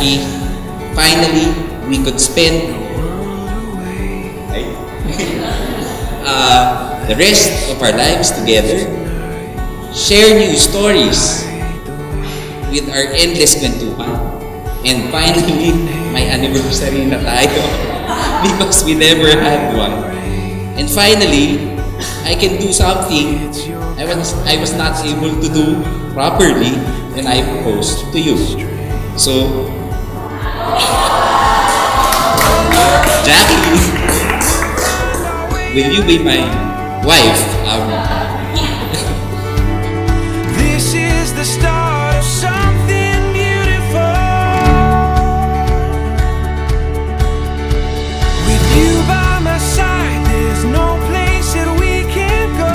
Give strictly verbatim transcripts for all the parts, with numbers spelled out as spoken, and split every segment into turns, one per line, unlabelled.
Jacqui, finally, we could spend uh, the rest of our lives together, share new stories with our endless kwentuhan, and finally, may anniversary na tayo because we never had one. And finally, I can do something I was, I was not able to do properly when I proposed to you. So, Jacqui, will you be my wife? Um,
this is the start of something beautiful. With you by my side, there's no place that we can go.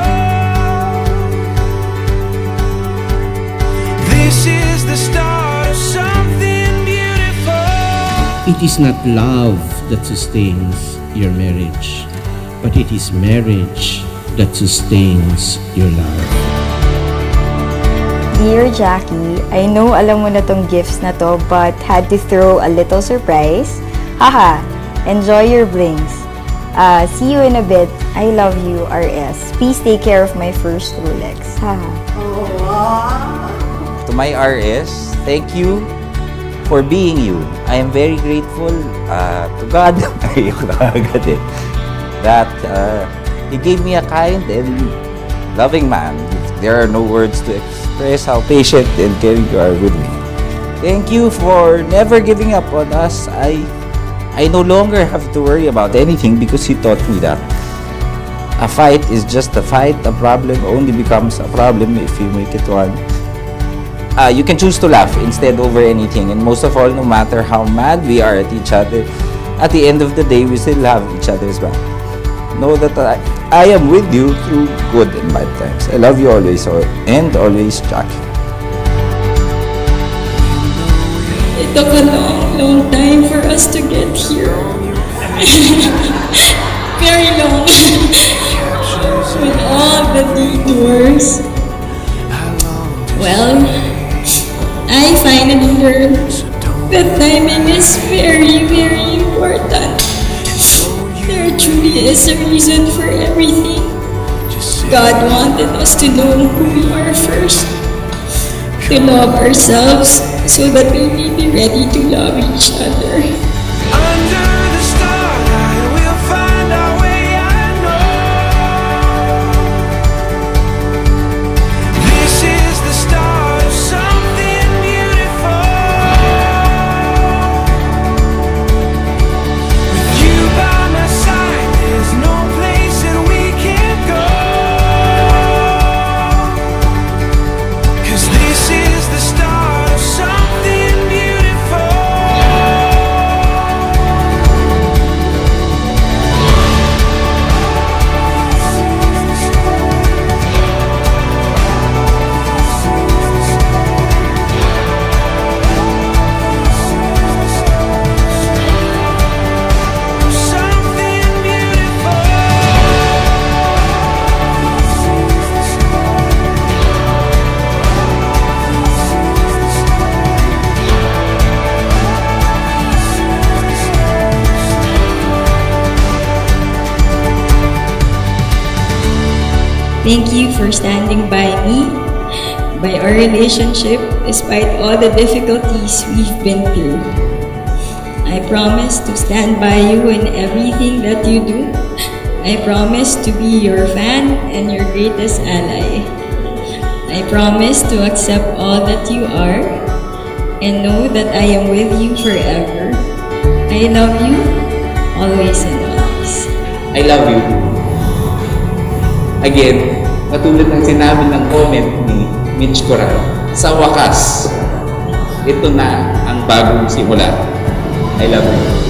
This is the start of something beautiful.
It is not love that sustains your marriage, but it is marriage that sustains your love.
Dear Jacqui, I know alam mo na tong gifts na to, but had to throw a little surprise. Haha, enjoy your blings. Uh, see you in a bit. I love you, R S. Please take care of my first Rolex. Haha.
To my R S, thank you for being you. I am very grateful uh, to God that uh, He gave me a kind and loving man. There are no words to express how patient and caring you are with me. Thank you for never giving up on us. I, I no longer have to worry about anything because you taught me that a fight is just a fight. A problem only becomes a problem if you make it one. Uh, you can choose to laugh instead over anything, and most of all, no matter how mad we are at each other, at the end of the day, we still have each other's back. Know that I, I am with you through good and bad times. I love you always, and always, Jacqui.
It took a long, long time for us to get here. Very long. With all the detours. Well, I finally learned that timing is very, very important. There truly is a reason for everything. God wanted us to know who we are first, to love ourselves so that we may be ready to love each other.
Under the starlight, we'll find our way, I know. This is the start of something beautiful. With you by my side, there's no place that we can't go. 'Cause this is the start of something beautiful.
Thank you for standing by me, by our relationship, despite all the difficulties we've been through. I promise to stand by you in everything that you do. I promise to be your fan and your greatest ally. I promise to accept all that you are and know that I am with you forever. I love you, always and always.
I love you. Again, katulad ng sinabi ng comment ni Mitch Coral, sa wakas, ito na ang bagong simula. I love you.